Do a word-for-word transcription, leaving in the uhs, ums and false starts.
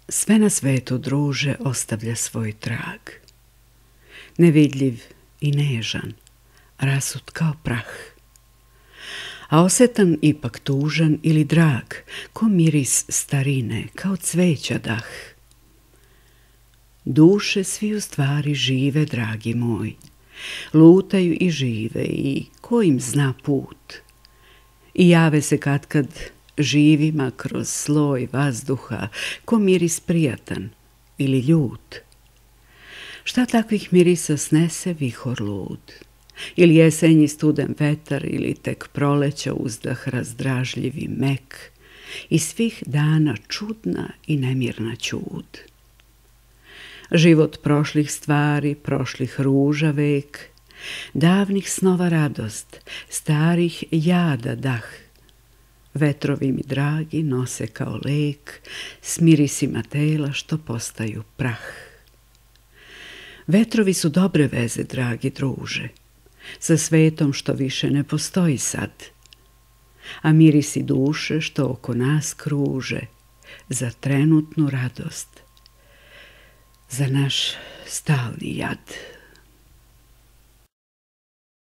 Sve na svetu, druže, ostavlja svoj trag. Nevidljiv i nežan, rasut kao prah. A osetan ipak tužan ili drag, ko miris starine, kao cveća dah. Duše svi u stvari žive, dragi moj, lutaju i žive i ko im zna put. I jave se katkad živima kroz sloj vazduha, ko miris prijatan ili ljut. Šta takvih mirisa snese vihor lud? Ili jesenji studen vetar, ili tek proleća uzdah razdražljiv i mek, i svih dana čudna i nemirna ćud. Život prošlih stvari, prošlih ruža vek, davnih snova radost, starih jada dah. Vetrovi mi dragi nose kao lek, s mirisima tela što postaju prah. Vetrovi su dobre veze, dragi druže, sa svetom što više ne postoji sad, a mirisi duše što oko nas kruže, za trenutnu radost, za naš stalni jad.